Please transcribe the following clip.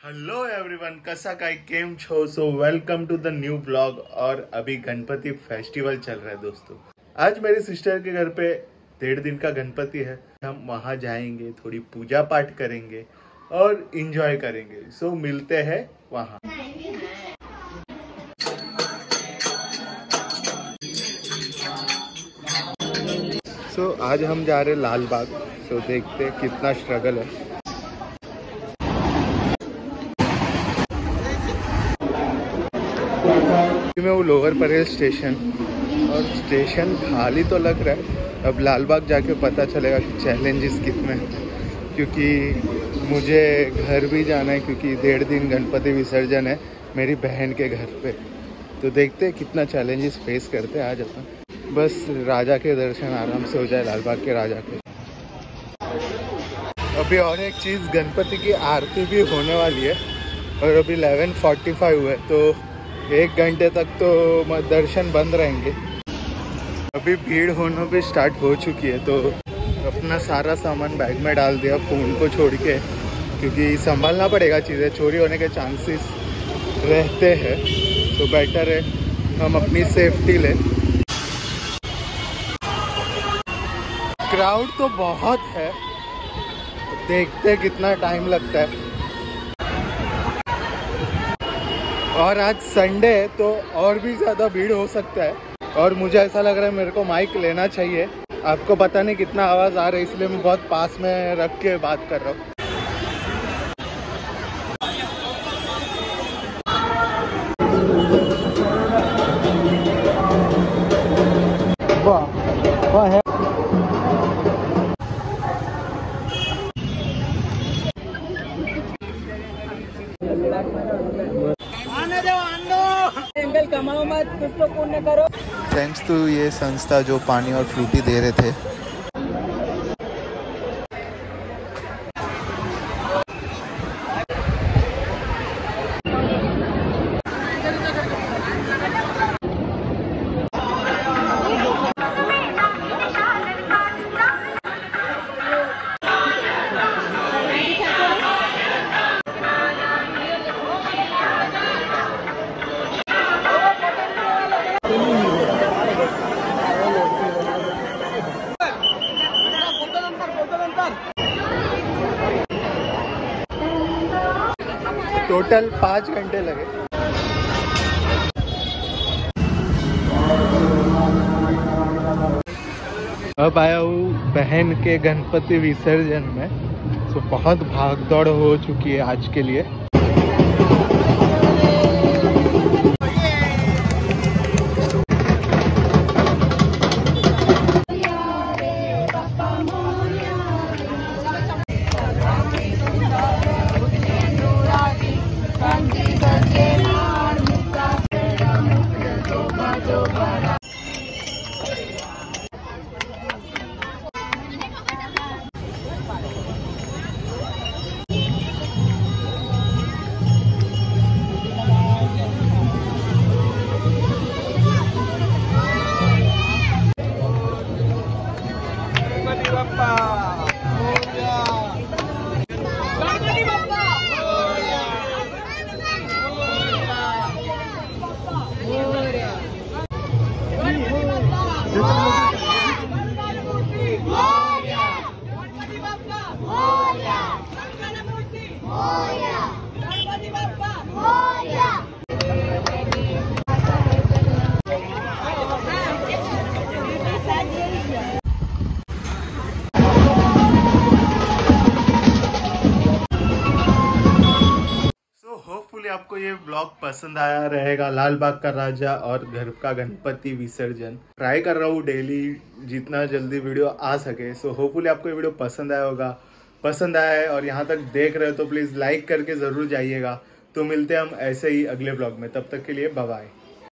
Hello everyone, कसा काय केम छो। So welcome to the new blog. और अभी गणपति फेस्टिवल चल रहा है दोस्तों। आज मेरी सिस्टर के घर पे 1.5 दिन का गणपति है। हम वहाँ जाएंगे, थोड़ी पूजा पाठ करेंगे और इंजॉय करेंगे। सो मिलते हैं वहाँ। सो आज हम जा रहे लाल बाग। सो देखते हैं कितना स्ट्रगल है। मैं वो लोअर परेल स्टेशन, और स्टेशन खाली तो लग रहा है। अब लाल बाग जाके पता चलेगा कि चैलेंजेस कितने हैं, क्योंकि मुझे घर भी जाना है, क्योंकि 1.5 दिन गणपति विसर्जन है मेरी बहन के घर पे। तो देखते हैं कितना चैलेंजेस फेस करते हैं आज अपन। बस राजा के दर्शन आराम से हो जाए, लाल बाग के राजा के। अभी और एक चीज़, गणपति की आरती भी होने वाली है और अभी 11:45 हुए, तो 1 घंटे तक तो दर्शन बंद रहेंगे। अभी भीड़ होना भी स्टार्ट हो चुकी है, तो अपना सारा सामान बैग में डाल दिया फ़ोन को छोड़ के, क्योंकि संभालना पड़ेगा, चीज़ें चोरी होने के चांसेस रहते हैं। तो बेटर है हम अपनी सेफ्टी लें। क्राउड तो बहुत है, देखते हैं कितना टाइम लगता है। और आज संडे है तो और भी ज़्यादा भीड़ हो सकता है। और मुझे ऐसा लग रहा है मेरे को माइक लेना चाहिए। आपको पता नहीं कितना आवाज़ आ रहा है, इसलिए मैं बहुत पास में रख के बात कर रहा हूँ। वाह है। कमाओ मत, कुछ तो पुण्य करो। थैंक्स टू ये संस्था जो पानी और फ्रूटी दे रहे थे। टोटल 5 घंटे लगे। अब आया हूँ बहन के गणपति विसर्जन में। तो बहुत भाग दौड़ हो चुकी है आज के लिए। होपफुली आपको ये ब्लॉग पसंद आया रहेगा। लाल बाग का राजा और घर का गणपति विसर्जन ट्राई कर रहा हूँ डेली, जितना जल्दी वीडियो आ सके। सो होपफुली आपको ये वीडियो पसंद आया होगा। पसंद आया है और यहाँ तक देख रहे हो तो प्लीज़ लाइक करके ज़रूर जाइएगा। तो मिलते हैं हम ऐसे ही अगले ब्लॉग में, तब तक के लिए बाय बाय।